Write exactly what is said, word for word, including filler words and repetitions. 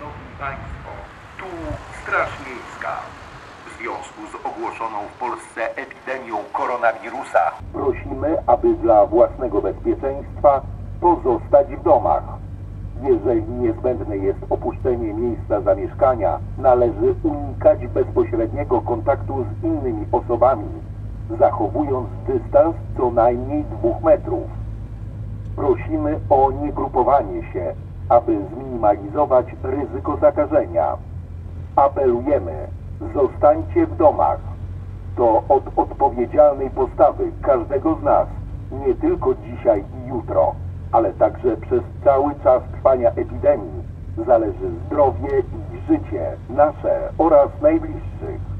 Szanowni Państwo, tu Straż Miejska. W związku z ogłoszoną w Polsce epidemią koronawirusa prosimy, aby dla własnego bezpieczeństwa pozostać w domach. Jeżeli niezbędne jest opuszczenie miejsca zamieszkania, należy unikać bezpośredniego kontaktu z innymi osobami, zachowując dystans co najmniej dwóch metrów. Prosimy o niegrupowanie się, aby zminimalizować ryzyko zakażenia. Apelujemy, zostańcie w domach. To od odpowiedzialnej postawy każdego z nas, nie tylko dzisiaj i jutro, ale także przez cały czas trwania epidemii, zależy zdrowie i życie nasze oraz najbliższych.